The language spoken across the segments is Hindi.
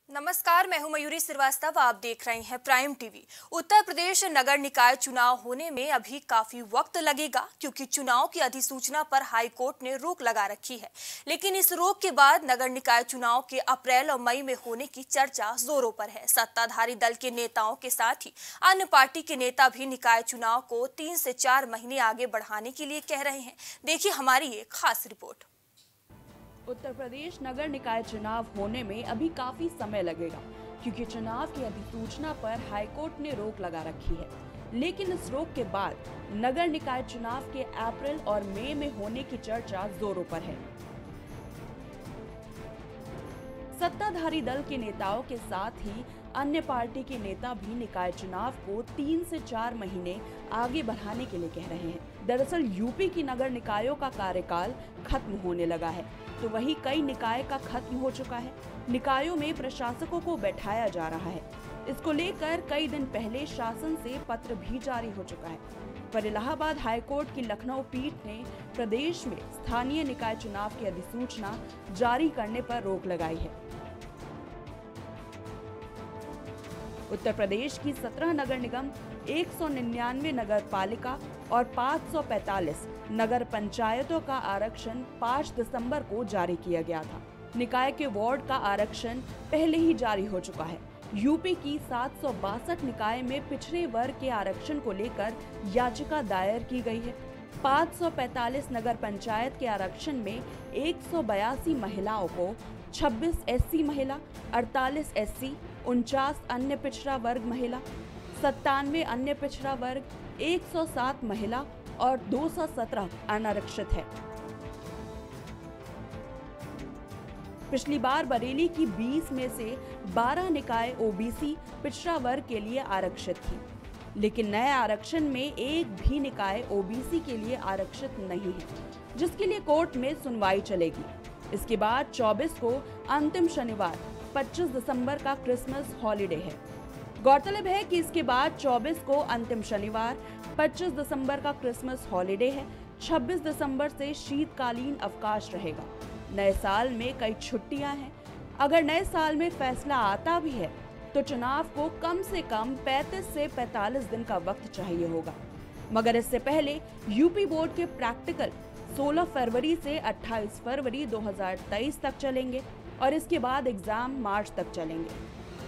नमस्कार, मैं हूं मयूरी श्रीवास्तव। आप देख रहे हैं प्राइम टीवी। उत्तर प्रदेश नगर निकाय चुनाव होने में अभी काफी वक्त लगेगा, क्योंकि चुनाव की अधिसूचना पर हाई कोर्ट ने रोक लगा रखी है। लेकिन इस रोक के बाद नगर निकाय चुनाव के अप्रैल और मई में होने की चर्चा जोरों पर है। सत्ताधारी दल के नेताओं के साथ ही अन्य पार्टी के नेता भी निकाय चुनाव को 3 से 4 महीने आगे बढ़ाने के लिए कह रहे हैं। देखिए हमारी ये खास रिपोर्ट। उत्तर प्रदेश नगर निकाय चुनाव होने में अभी काफी समय लगेगा, क्योंकि चुनाव की अधिसूचना पर हाईकोर्ट ने रोक लगा रखी है। लेकिन इस रोक के बाद नगर निकाय चुनाव के अप्रैल और मई में होने की चर्चा जोरों पर है। सत्ताधारी दल के नेताओं के साथ ही अन्य पार्टी के नेता भी निकाय चुनाव को 3 से 4 महीने आगे बढ़ाने के लिए कह रहे हैं। दरअसल यूपी की नगर निकायों का कार्यकाल खत्म होने लगा है, तो वही कई निकाय का खत्म हो चुका है। निकायों में प्रशासकों को बैठाया जा रहा है। इसको लेकर कई दिन पहले शासन से पत्र भी जारी हो चुका है, पर इलाहाबाद हाईकोर्ट की लखनऊ पीठ ने प्रदेश में स्थानीय निकाय चुनाव की अधिसूचना जारी करने पर रोक लगाई है। उत्तर प्रदेश की 17 नगर निगम, 199 नगर पालिका और 545 नगर पंचायतों का आरक्षण 5 दिसंबर को जारी किया गया था। निकाय के वार्ड का आरक्षण पहले ही जारी हो चुका है। यूपी की 762 निकाय में पिछड़े वर्ग के आरक्षण को लेकर याचिका दायर की गई है। 545 नगर पंचायत के आरक्षण में 182 महिलाओं को, 26 एससी महिला, 48 एससी, 49 अन्य पिछड़ा वर्ग महिला, 97 अन्य पिछड़ा वर्ग, 107 महिला और 217 अनारक्षित है। पिछली बार बरेली की 20 में से 12 निकाय ओबीसी पिछड़ा वर्ग के लिए आरक्षित थी, लेकिन नए आरक्षण में एक भी निकाय ओबीसी के लिए आरक्षित नहीं है, जिसके लिए कोर्ट में सुनवाई चलेगी। इसके बाद 24 को अंतिम शनिवार 25 दिसंबर का क्रिसमस हॉलिडे है। गौरतलब है कि इसके बाद 24 को अंतिम शनिवार, 25 दिसंबर का क्रिसमस हॉलिडे है। 26 दिसंबर से शीतकालीन अवकाश रहेगा। नए साल में कई छुट्टियां हैं। अगर नए साल में फैसला आता भी है तो चुनाव को कम से कम 35 से 45 दिन का वक्त चाहिए होगा। मगर इससे पहले यूपी बोर्ड के प्रैक्टिकल 16 फरवरी से 28 फरवरी 2023 तक चलेंगे और इसके बाद एग्जाम मार्च तक चलेंगे।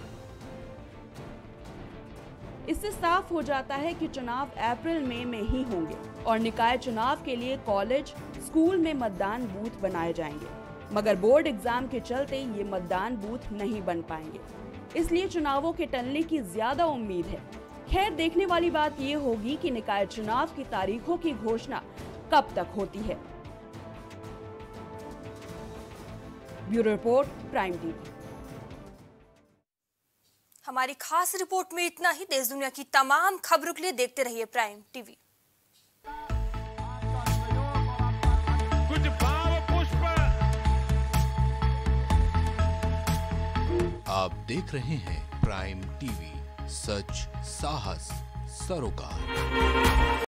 इससे साफ हो जाता है कि चुनाव अप्रैल मई में ही होंगे और निकाय चुनाव के लिए कॉलेज, स्कूल में मतदान बूथ बनाए जाएंगे। मगर बोर्ड एग्जाम के चलते ये मतदान बूथ नहीं बन पाएंगे, इसलिए चुनावों के टलने की ज्यादा उम्मीद है। खैर, देखने वाली बात ये होगी कि निकाय चुनाव की तारीखों की घोषणा कब तक होती है। Bureau report, prime TV. हमारी खास रिपोर्ट में इतना ही। देश दुनिया की तमाम खबरों के लिए देखते रहिए प्राइम टीवी। कुछ भाव पुष्प। आप देख रहे हैं प्राइम टीवी, सच साहस सरोकार।